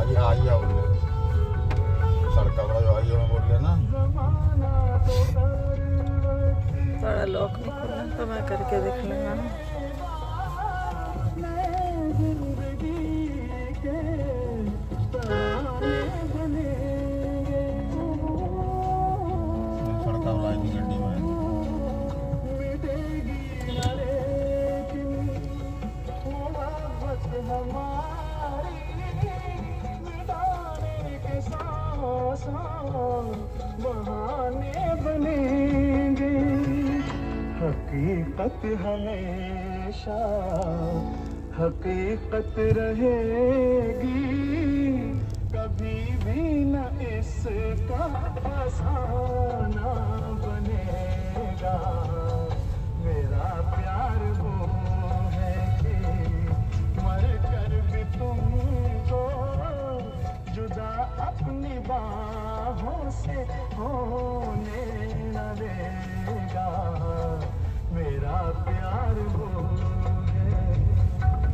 आज आज ही बोल रहे सड़का पर जो आई बोल रहे ना थोड़ा लॉक नहीं खुला तो मैं करके देख लूँगा ना। सड़का वाला गड्डी में बहाने बनेंगे, हकीकत हमेशा हकीकत रहेगी, कभी भी न इसका फसाना बनेगा। मेरा प्यार वो है कि मर कर भी तुमको जुदा अपनी बाहों से होने न देगा। मेरा प्यार वो है।